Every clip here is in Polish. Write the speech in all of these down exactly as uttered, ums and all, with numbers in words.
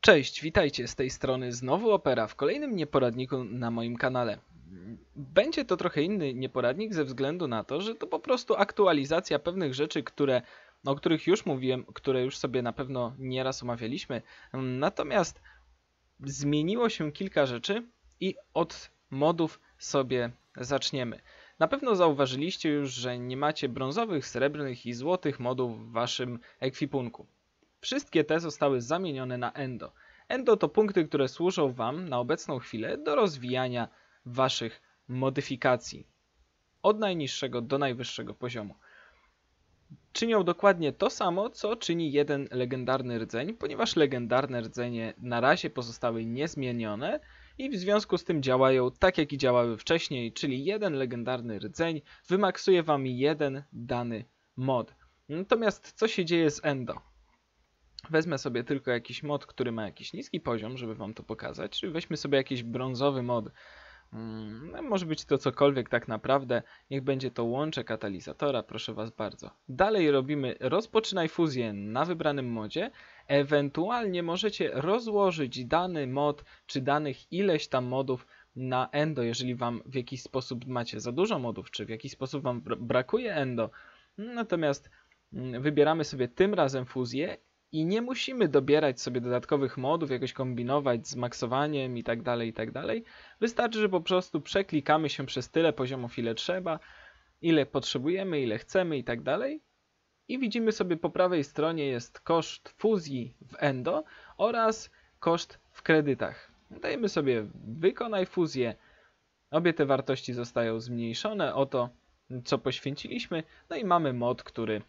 Cześć, witajcie z tej strony znowu Opera w kolejnym nieporadniku na moim kanale. Będzie to trochę inny nieporadnik ze względu na to, że to po prostu aktualizacja pewnych rzeczy, które, o których już mówiłem, które już sobie na pewno nieraz omawialiśmy. Natomiast zmieniło się kilka rzeczy i od modów sobie zaczniemy. Na pewno zauważyliście już, że nie macie brązowych, srebrnych i złotych modów w waszym ekwipunku. Wszystkie te zostały zamienione na Endo. Endo to punkty, które służą wam na obecną chwilę do rozwijania waszych modyfikacji. Od najniższego do najwyższego poziomu. Czynią dokładnie to samo, co czyni jeden legendarny rdzeń, ponieważ legendarne rdzenie na razie pozostały niezmienione i w związku z tym działają tak, jak i działały wcześniej, czyli jeden legendarny rdzeń wymaksuje wam jeden dany mod. Natomiast co się dzieje z Endo? Wezmę sobie tylko jakiś mod, który ma jakiś niski poziom, żeby wam to pokazać. Czyli weźmy sobie jakiś brązowy mod. Hmm, może być to cokolwiek tak naprawdę. Niech będzie to łącze katalizatora, proszę was bardzo. Dalej robimy rozpoczynaj fuzję na wybranym modzie. Ewentualnie możecie rozłożyć dany mod, czy danych ileś tam modów na Endo, jeżeli wam w jakiś sposób macie za dużo modów, czy w jakiś sposób wam brakuje Endo. Natomiast wybieramy sobie tym razem fuzję. I nie musimy dobierać sobie dodatkowych modów, jakoś kombinować z maksowaniem i tak dalej, i tak dalej. Wystarczy, że po prostu przeklikamy się przez tyle poziomów, ile trzeba, ile potrzebujemy, ile chcemy i tak dalej. I widzimy sobie po prawej stronie jest koszt fuzji w Endo oraz koszt w kredytach. Dajemy sobie wykonaj fuzję. Obie te wartości zostają zmniejszone o to, co poświęciliśmy. No i mamy mod, który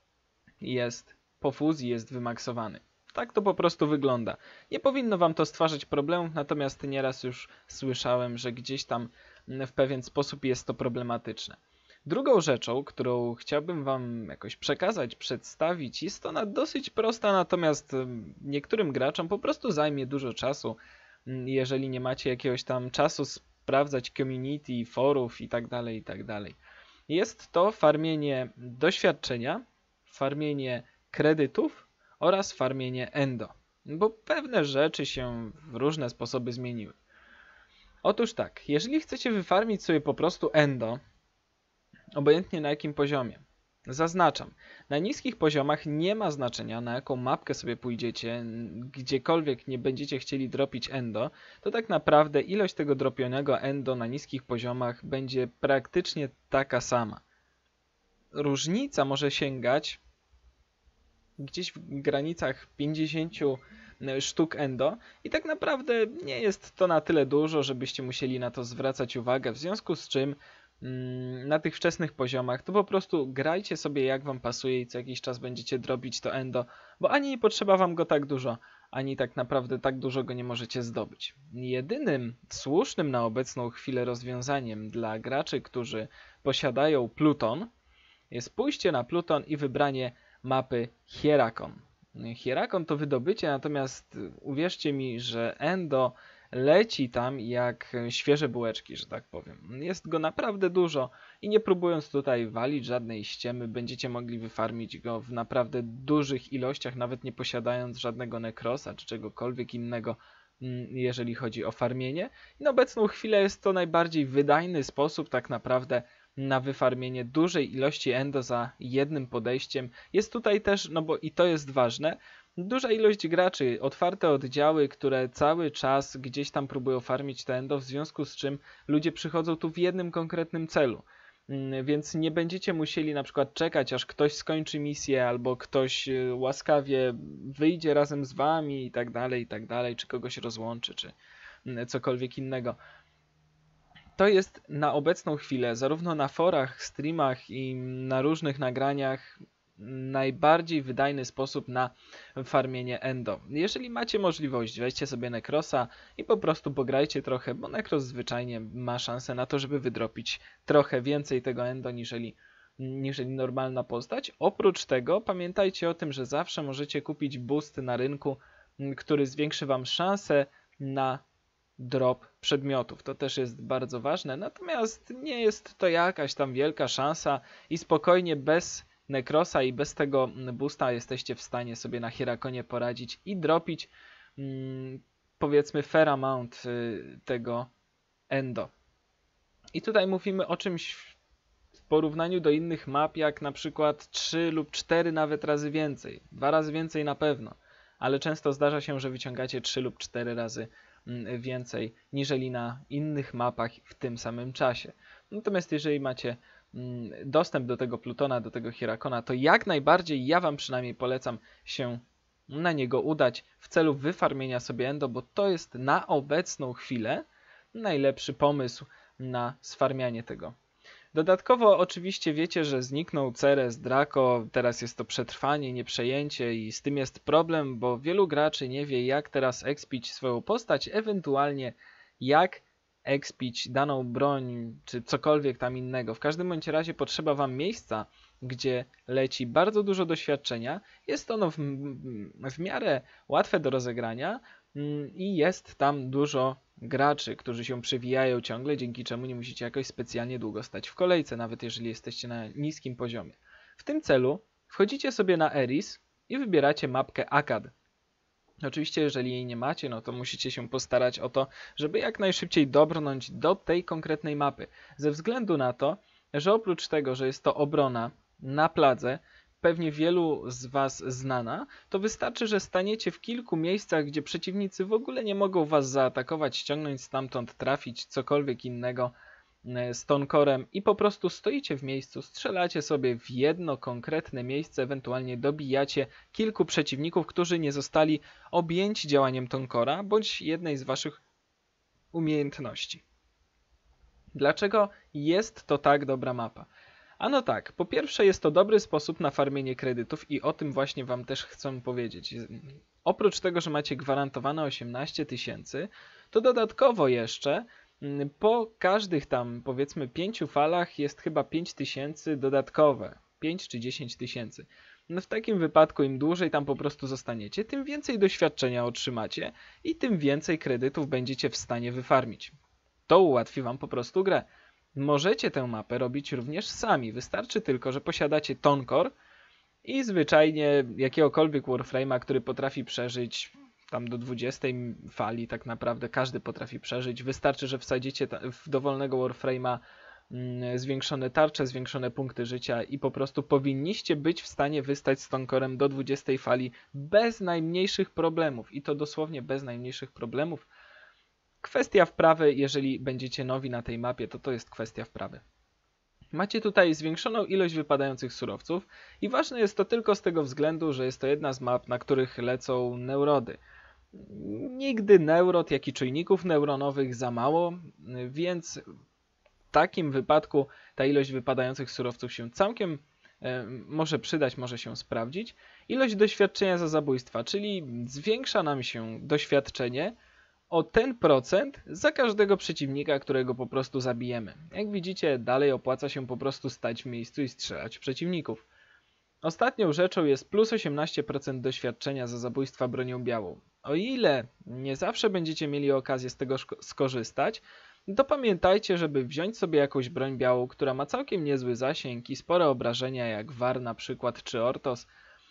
jest po fuzji jest wymaksowany. Tak to po prostu wygląda. Nie powinno wam to stwarzać problemów, natomiast nieraz już słyszałem, że gdzieś tam w pewien sposób jest to problematyczne. Drugą rzeczą, którą chciałbym wam jakoś przekazać, przedstawić, jest ona dosyć prosta, natomiast niektórym graczom po prostu zajmie dużo czasu. Jeżeli nie macie jakiegoś tam czasu sprawdzać community, forów itd., itd. Jest to farmienie doświadczenia, farmienie kredytów oraz farmienie Endo, bo pewne rzeczy się w różne sposoby zmieniły. Otóż tak, jeżeli chcecie wyfarmić sobie po prostu Endo, obojętnie na jakim poziomie, zaznaczam, na niskich poziomach nie ma znaczenia, na jaką mapkę sobie pójdziecie, gdziekolwiek nie będziecie chcieli dropić Endo, to tak naprawdę ilość tego dropionego Endo na niskich poziomach będzie praktycznie taka sama. Różnica może sięgać gdzieś w granicach pięćdziesięciu sztuk Endo i tak naprawdę nie jest to na tyle dużo, żebyście musieli na to zwracać uwagę, w związku z czym mm, na tych wczesnych poziomach to po prostu grajcie sobie jak wam pasuje i co jakiś czas będziecie drobić to Endo, bo ani nie potrzeba wam go tak dużo, ani tak naprawdę tak dużo go nie możecie zdobyć. Jedynym słusznym na obecną chwilę rozwiązaniem dla graczy, którzy posiadają Pluton, jest pójście na Pluton i wybranie mapy Hierakon. Hierakon to wydobycie, natomiast uwierzcie mi, że Endo leci tam jak świeże bułeczki, że tak powiem. Jest go naprawdę dużo i nie próbując tutaj walić żadnej ściemy, będziecie mogli wyfarmić go w naprawdę dużych ilościach, nawet nie posiadając żadnego nekrosa czy czegokolwiek innego, jeżeli chodzi o farmienie. I na obecną chwilę jest to najbardziej wydajny sposób tak naprawdę na wyfarmienie dużej ilości Endo za jednym podejściem. Jest tutaj też, no bo i to jest ważne, duża ilość graczy, otwarte oddziały, które cały czas gdzieś tam próbują farmić te Endo, w związku z czym ludzie przychodzą tu w jednym konkretnym celu. Więc nie będziecie musieli na przykład czekać, aż ktoś skończy misję, albo ktoś łaskawie wyjdzie razem z wami i tak dalej, i tak dalej, czy kogoś rozłączy, czy cokolwiek innego. To jest na obecną chwilę, zarówno na forach, streamach i na różnych nagraniach, najbardziej wydajny sposób na farmienie Endo. Jeżeli macie możliwość, weźcie sobie Nekrosa i po prostu pograjcie trochę, bo Nekros zwyczajnie ma szansę na to, żeby wydropić trochę więcej tego Endo niżeli, niżeli normalna postać. Oprócz tego pamiętajcie o tym, że zawsze możecie kupić boost na rynku, który zwiększy wam szansę na drop przedmiotów. To też jest bardzo ważne, natomiast nie jest to jakaś tam wielka szansa i spokojnie bez Nekrosa i bez tego boosta jesteście w stanie sobie na Hierakonie poradzić i dropić powiedzmy fair amount tego endo. I tutaj mówimy o czymś w porównaniu do innych map, jak na przykład trzy lub cztery nawet razy więcej. Dwa razy więcej na pewno, ale często zdarza się, że wyciągacie trzy lub cztery razy więcej niżeli na innych mapach w tym samym czasie. Natomiast jeżeli macie dostęp do tego Plutona, do tego Hierakona, to jak najbardziej ja Wam przynajmniej polecam się na niego udać w celu wyfarmienia sobie endo, bo to jest na obecną chwilę najlepszy pomysł na sfarmianie tego. Dodatkowo oczywiście wiecie, że zniknął Ceres, Draco, teraz jest to przetrwanie, nie przejęcie i z tym jest problem, bo wielu graczy nie wie, jak teraz expić swoją postać, ewentualnie jak expić daną broń czy cokolwiek tam innego. W każdym bądź razie potrzeba Wam miejsca, gdzie leci bardzo dużo doświadczenia. Jest ono w, w miarę łatwe do rozegrania i jest tam dużo graczy, którzy się przewijają ciągle, dzięki czemu nie musicie jakoś specjalnie długo stać w kolejce, nawet jeżeli jesteście na niskim poziomie. W tym celu wchodzicie sobie na Eris i wybieracie mapkę Akkad. Oczywiście, jeżeli jej nie macie, no to musicie się postarać o to, żeby jak najszybciej dobrnąć do tej konkretnej mapy. Ze względu na to, że oprócz tego, że jest to obrona na pladze, pewnie wielu z Was znana, to wystarczy, że staniecie w kilku miejscach, gdzie przeciwnicy w ogóle nie mogą Was zaatakować, ściągnąć stamtąd, trafić, cokolwiek innego z tonkorem i po prostu stoicie w miejscu, strzelacie sobie w jedno konkretne miejsce, ewentualnie dobijacie kilku przeciwników, którzy nie zostali objęci działaniem tonkora, bądź jednej z Waszych umiejętności. Dlaczego jest to tak dobra mapa? Ano tak, po pierwsze jest to dobry sposób na farmienie kredytów i o tym właśnie Wam też chcę powiedzieć. Oprócz tego, że macie gwarantowane osiemnaście tysięcy, to dodatkowo jeszcze po każdych tam powiedzmy pięciu falach jest chyba pięć tysięcy dodatkowe, pięć czy dziesięć tysięcy. No w takim wypadku im dłużej tam po prostu zostaniecie, tym więcej doświadczenia otrzymacie i tym więcej kredytów będziecie w stanie wyfarmić. To ułatwi Wam po prostu grę. Możecie tę mapę robić również sami, wystarczy tylko, że posiadacie tonkor i zwyczajnie jakiegokolwiek Warframe'a, który potrafi przeżyć tam do dwudziestej fali, tak naprawdę każdy potrafi przeżyć. Wystarczy, że wsadzicie w dowolnego Warframe'a zwiększone tarcze, zwiększone punkty życia i po prostu powinniście być w stanie wystać z tonkorem do dwudziestej fali bez najmniejszych problemów i to dosłownie bez najmniejszych problemów. Kwestia wprawy, jeżeli będziecie nowi na tej mapie, to to jest kwestia wprawy. Macie tutaj zwiększoną ilość wypadających surowców i ważne jest to tylko z tego względu, że jest to jedna z map, na których lecą neurody. Nigdy neurod, jak i czujników neuronowych za mało, więc w takim wypadku ta ilość wypadających surowców się całkiem e, może przydać, może się sprawdzić. Ilość doświadczenia za zabójstwa, czyli zwiększa nam się doświadczenie o ten procent za każdego przeciwnika, którego po prostu zabijemy. Jak widzicie, dalej opłaca się po prostu stać w miejscu i strzelać w przeciwników. Ostatnią rzeczą jest plus osiemnaście procent doświadczenia za zabójstwa bronią białą. O ile nie zawsze będziecie mieli okazję z tego skorzystać, to pamiętajcie, żeby wziąć sobie jakąś broń białą, która ma całkiem niezły zasięg i spore obrażenia, jak Var na przykład, czy Ortos,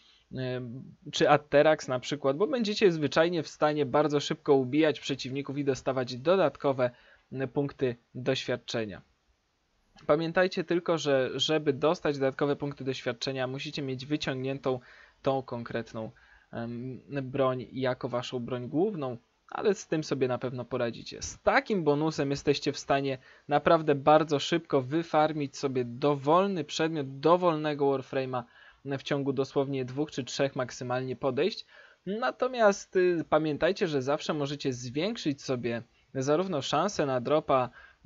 czy Atterax na przykład, bo będziecie zwyczajnie w stanie bardzo szybko ubijać przeciwników i dostawać dodatkowe punkty doświadczenia. Pamiętajcie tylko, że żeby dostać dodatkowe punkty doświadczenia, musicie mieć wyciągniętą tą konkretną broń jako waszą broń główną, ale z tym sobie na pewno poradzicie. Z takim bonusem jesteście w stanie naprawdę bardzo szybko wyfarmić sobie dowolny przedmiot, dowolnego Warframe'a w ciągu dosłownie dwóch czy trzech maksymalnie podejść. Natomiast y, pamiętajcie, że zawsze możecie zwiększyć sobie zarówno szanse na dropa y,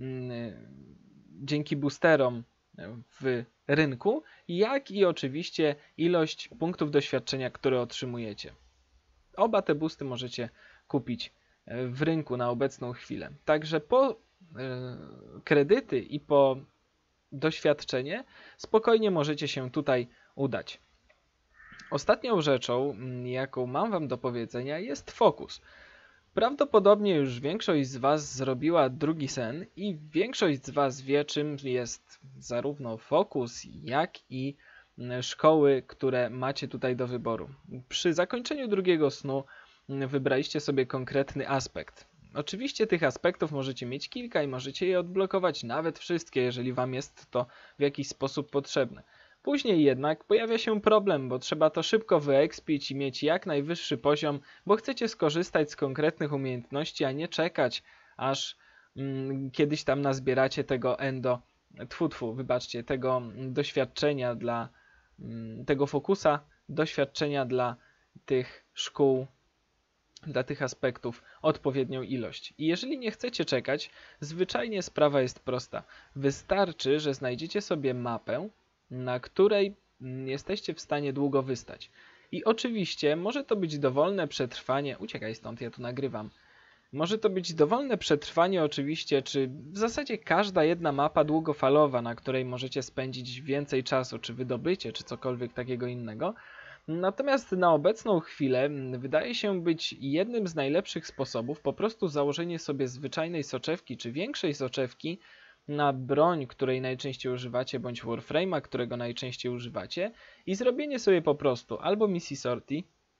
dzięki boosterom w rynku, jak i oczywiście ilość punktów doświadczenia, które otrzymujecie. Oba te boosty możecie kupić w rynku na obecną chwilę. Także po y, kredyty i po doświadczenie spokojnie możecie się tutaj udać. Ostatnią rzeczą, jaką mam Wam do powiedzenia, jest fokus. Prawdopodobnie już większość z Was zrobiła drugi sen i większość z Was wie, czym jest zarówno fokus, jak i szkoły, które macie tutaj do wyboru. Przy zakończeniu drugiego snu wybraliście sobie konkretny aspekt. Oczywiście tych aspektów możecie mieć kilka i możecie je odblokować, nawet wszystkie, jeżeli Wam jest to w jakiś sposób potrzebne. Później jednak pojawia się problem, bo trzeba to szybko wyekspić i mieć jak najwyższy poziom, bo chcecie skorzystać z konkretnych umiejętności, a nie czekać, aż mm, kiedyś tam nazbieracie tego endo, tfu, tfu, wybaczcie, tego doświadczenia dla mm, tego fokusa, doświadczenia dla tych szkół, dla tych aspektów odpowiednią ilość. I jeżeli nie chcecie czekać, zwyczajnie sprawa jest prosta. Wystarczy, że znajdziecie sobie mapę, na której jesteście w stanie długo wystać. I oczywiście może to być dowolne przetrwanie, uciekaj stąd, ja tu nagrywam. Może to być dowolne przetrwanie oczywiście, czy w zasadzie każda jedna mapa długofalowa, na której możecie spędzić więcej czasu, czy wydobycie, czy cokolwiek takiego innego. Natomiast na obecną chwilę wydaje się być jednym z najlepszych sposobów po prostu założenie sobie zwyczajnej soczewki, czy większej soczewki na broń, której najczęściej używacie, bądź Warframe'a, którego najczęściej używacie i zrobienie sobie po prostu albo misji sorti,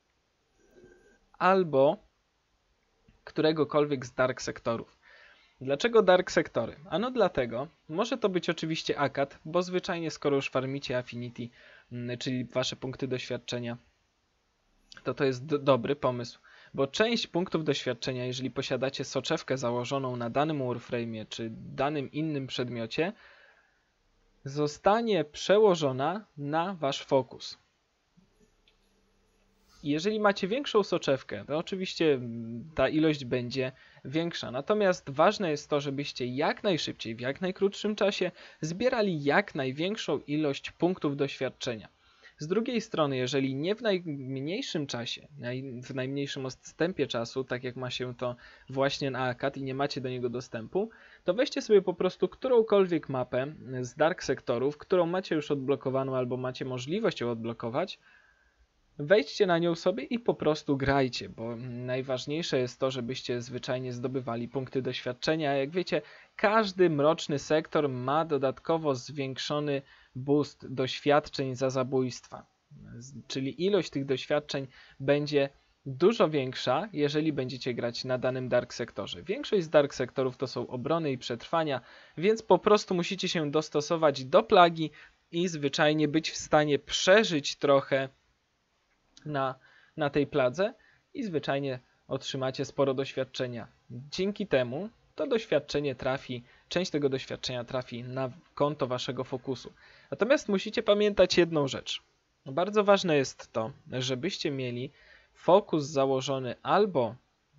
albo któregokolwiek z Dark Sektorów. Dlaczego Dark Sektory? Ano dlatego, może to być oczywiście akad, bo zwyczajnie skoro już farmicie Affinity, czyli wasze punkty doświadczenia, to to jest do dobry pomysł, bo część punktów doświadczenia, jeżeli posiadacie soczewkę założoną na danym Warframe'ie czy danym innym przedmiocie, zostanie przełożona na wasz fokus. Jeżeli macie większą soczewkę, to oczywiście ta ilość będzie większa. Natomiast ważne jest to, żebyście jak najszybciej, w jak najkrótszym czasie zbierali jak największą ilość punktów doświadczenia. Z drugiej strony, jeżeli nie w najmniejszym czasie, w najmniejszym odstępie czasu, tak jak ma się to właśnie na akad i nie macie do niego dostępu, to weźcie sobie po prostu którąkolwiek mapę z Dark Sektorów, którą macie już odblokowaną albo macie możliwość ją odblokować, wejdźcie na nią sobie i po prostu grajcie, bo najważniejsze jest to, żebyście zwyczajnie zdobywali punkty doświadczenia. Jak wiecie, każdy mroczny sektor ma dodatkowo zwiększony boost doświadczeń za zabójstwa. Czyli ilość tych doświadczeń będzie dużo większa, jeżeli będziecie grać na danym Dark Sektorze. Większość z Dark Sektorów to są obrony i przetrwania, więc po prostu musicie się dostosować do plagi i zwyczajnie być w stanie przeżyć trochę Na, na tej pladze i zwyczajnie otrzymacie sporo doświadczenia. Dzięki temu to doświadczenie trafi, część tego doświadczenia trafi na konto waszego fokusu. Natomiast musicie pamiętać jedną rzecz. Bardzo ważne jest to, żebyście mieli fokus założony albo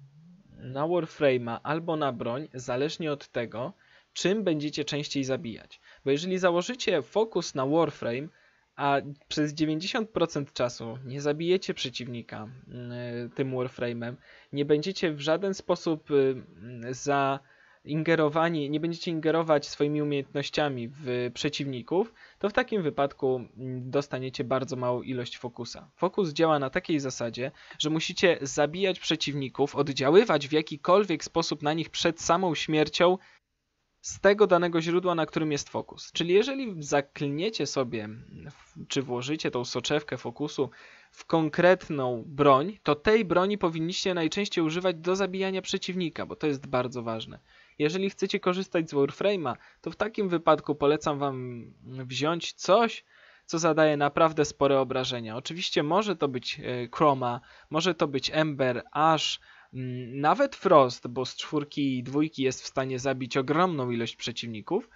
na Warframe'a, albo na broń, zależnie od tego, czym będziecie częściej zabijać. Bo jeżeli założycie fokus na Warframe, a przez dziewięćdziesiąt procent czasu nie zabijecie przeciwnika y, tym Warframe'em, nie będziecie w żaden sposób y, zaingerowani, nie będziecie ingerować swoimi umiejętnościami w przeciwników, to w takim wypadku y, dostaniecie bardzo małą ilość fokusa. Fokus działa na takiej zasadzie, że musicie zabijać przeciwników, oddziaływać w jakikolwiek sposób na nich przed samą śmiercią, z tego danego źródła, na którym jest fokus. Czyli jeżeli zaklniecie sobie, czy włożycie tą soczewkę fokusu w konkretną broń, to tej broni powinniście najczęściej używać do zabijania przeciwnika, bo to jest bardzo ważne. Jeżeli chcecie korzystać z Warframe'a, to w takim wypadku polecam wam wziąć coś, co zadaje naprawdę spore obrażenia. Oczywiście może to być Chroma, może to być Ember, Ash, nawet Frost, bo z czwórki i dwójki jest w stanie zabić ogromną ilość przeciwników.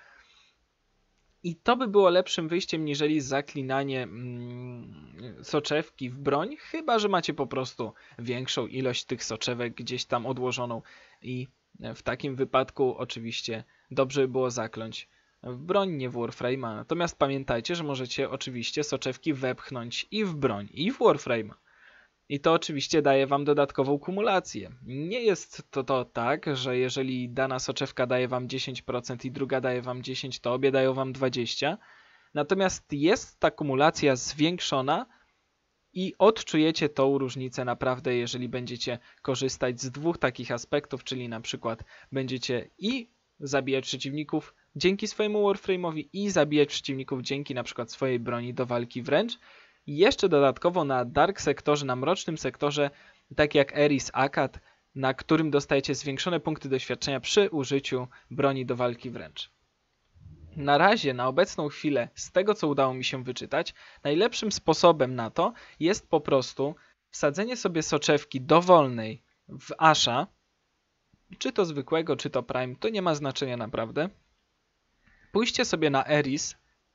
I to by było lepszym wyjściem niżeli zaklinanie mm, soczewki w broń, chyba że macie po prostu większą ilość tych soczewek gdzieś tam odłożoną i w takim wypadku oczywiście dobrze by było zakląć w broń, nie w Warframe'a. Natomiast pamiętajcie, że możecie oczywiście soczewki wepchnąć i w broń, i w Warframe'a. I to oczywiście daje wam dodatkową kumulację. Nie jest to, to tak, że jeżeli dana soczewka daje wam dziesięć procent i druga daje wam dziesięć procent, to obie dają wam dwadzieścia procent. Natomiast jest ta kumulacja zwiększona i odczujecie tą różnicę naprawdę, jeżeli będziecie korzystać z dwóch takich aspektów, czyli na przykład będziecie i zabijać przeciwników dzięki swojemu Warframe'owi i zabijać przeciwników dzięki na przykład swojej broni do walki wręcz. I jeszcze dodatkowo na Dark Sektorze, na Mrocznym Sektorze tak jak Eris Akad, na którym dostajecie zwiększone punkty doświadczenia przy użyciu broni do walki wręcz. Na razie, na obecną chwilę, z tego co udało mi się wyczytać, najlepszym sposobem na to jest po prostu wsadzenie sobie soczewki dowolnej w Asha, czy to zwykłego, czy to Prime, to nie ma znaczenia naprawdę. Pójście sobie na Eris,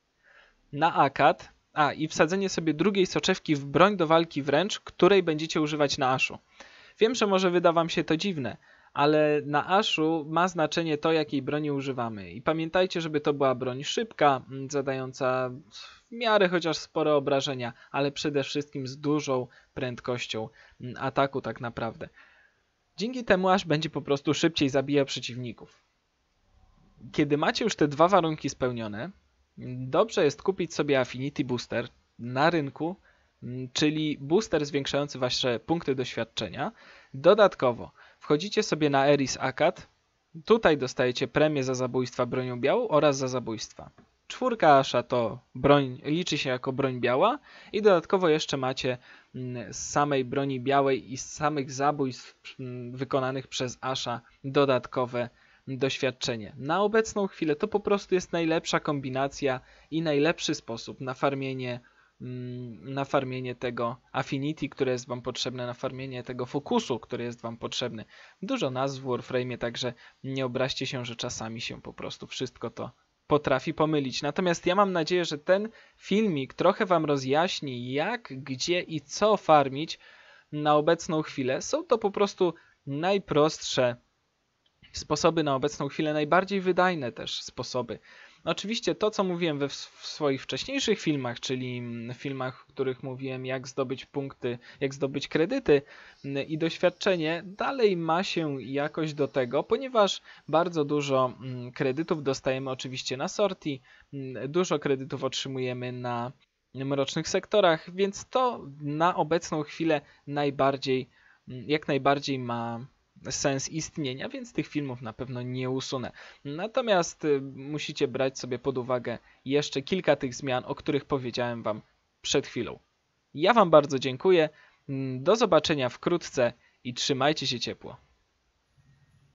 na Akad, a i wsadzenie sobie drugiej soczewki w broń do walki wręcz, której będziecie używać na Ashu. Wiem, że może wyda wam się to dziwne, ale na Ashu ma znaczenie to, jakiej broni używamy. I pamiętajcie, żeby to była broń szybka, zadająca w miarę chociaż spore obrażenia, ale przede wszystkim z dużą prędkością ataku tak naprawdę. Dzięki temu Ash będzie po prostu szybciej zabijał przeciwników. Kiedy macie już te dwa warunki spełnione, dobrze jest kupić sobie Affinity Booster na rynku, czyli booster zwiększający wasze punkty doświadczenia. Dodatkowo wchodzicie sobie na Eris Akad, tutaj dostajecie premię za zabójstwa bronią białą oraz za zabójstwa. Czwórka Asha to broń, liczy się jako broń biała i dodatkowo jeszcze macie z samej broni białej i z samych zabójstw wykonanych przez Asha dodatkowe doświadczenie. Na obecną chwilę to po prostu jest najlepsza kombinacja i najlepszy sposób na farmienie na farmienie tego Affinity, które jest wam potrzebne, na farmienie tego fokusu, który jest wam potrzebny. Dużo nazw w Warframe, także nie obraźcie się, że czasami się po prostu wszystko to potrafi pomylić. Natomiast ja mam nadzieję, że ten filmik trochę wam rozjaśni, jak, gdzie i co farmić na obecną chwilę. Są to po prostu najprostsze sposoby na obecną chwilę, najbardziej wydajne też sposoby. Oczywiście to, co mówiłem we w swoich wcześniejszych filmach, czyli w filmach, w których mówiłem, jak zdobyć punkty, jak zdobyć kredyty i doświadczenie, dalej ma się jakoś do tego, ponieważ bardzo dużo kredytów dostajemy oczywiście na sorti, dużo kredytów otrzymujemy na mrocznych sektorach, więc to na obecną chwilę najbardziej, jak najbardziej ma sens istnienia, więc tych filmów na pewno nie usunę. Natomiast y, musicie brać sobie pod uwagę jeszcze kilka tych zmian, o których powiedziałem wam przed chwilą. Ja wam bardzo dziękuję, do zobaczenia wkrótce i trzymajcie się ciepło.